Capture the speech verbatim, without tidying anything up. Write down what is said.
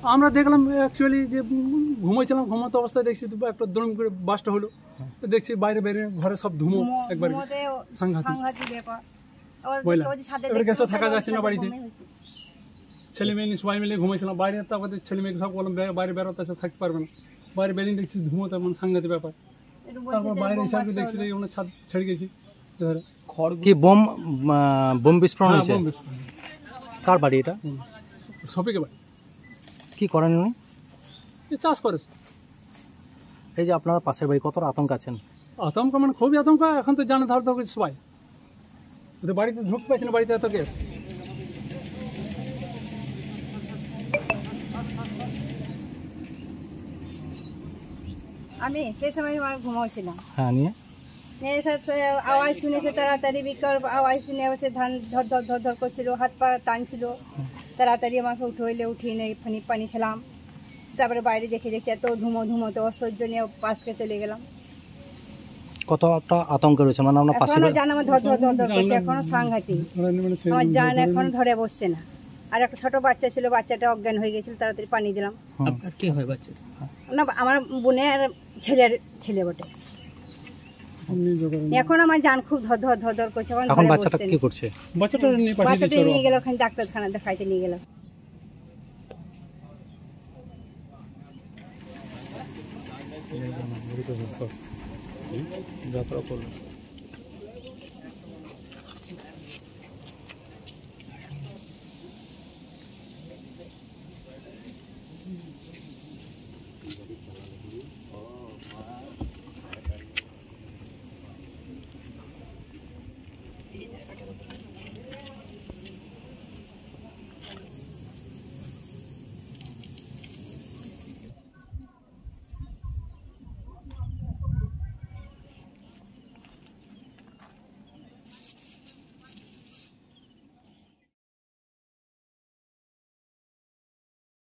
আমরা দেখলাম অ্যাকচুয়ালি যে ঘুমাইছিলাম, ঘুমাতে অবস্থায় দেখছি একটা দড়ম করে বাসটা হলো, দেখছি বাইরে বাইরে ঘরে সব ধুমো একবার সাংঘাতিক ব্যাপার। এবার গেছে থাকা যাচ্ছে না বাড়িতে, ছেলে মেয়ে নিয়ে সবাই মিলে ঘুমাইছিলাম বাইরে, তারপর ছেলে মেয়েকে সব বললাম বাইরে বেরোতে আসে থাকতে পারবে না, বাইরে বেরিয়ে দেখছি ধুমো, তেমন সাংঘাতিক ব্যাপার। তারপর বাইরে হিসাবে দেখছি আমরা ছাদ ছেড়ে গেছি। কি বোম বোম বিস্ফোরণ হয়েছে? কার বাড়ি এটা? সফিকের বাড়ি। কি করেন উনি? চাষ করে। এই যে আপনারা পাশের বাড়ি, কতটা আতঙ্ক আছেন? আতঙ্ক মানে খুবই আতঙ্ক, এখন তো জানে ধর ধর সবাই, ওদের বাড়িতে ঢুকতে পারছে না, বাড়িতে এত গ্যাস। আমি সেই সময় আমার ঘুমাচ্ছিলাম। হ্যাঁ, নিয়ে আওয়াজ শুনেছে তাড়াতাড়ি, বিকট আওয়াজ শুনে সে ধান ধর ধর ধর ধর করছিল, হাত পা টানছিল, তাড়াতাড়ি আমাকে উঠে হইলে উঠিয়ে নেই, পানি পানি খেলাম। তারপরে বাইরে দেখে দেখছি এত ধুমো ধুমো, তো অসহ্য নিয়ে পাশকে চলে গেলাম। কতটা আতঙ্ক রয়েছে মানে আপনার পাশে? এখনো জান আমার ধর ধর ধর ধর করছে, এখনো সাংঘাতিক, আমার জান এখন ধরে বসছে না। আর একটা ছোট বাচ্চা ছিল, বাচ্চাটা অজ্ঞান হয়ে গেছিল, তাড়াতাড়ি পানি দিলাম। আপনার কি হয় বাচ্চা? না, আমার বোনের ছেলের ছেলে বটে। এখন আমার জান খুব ধর ধর ধর ধর করছে। এখন বাচ্চাটা কি করছে? বাচ্চাটা নিয়ে পাঠিয়ে বাচ্চাটা নিয়ে গেল ওখানে ডাক্তারখানা দেখাইতে নিয়ে গেল। যাত্রা করলো।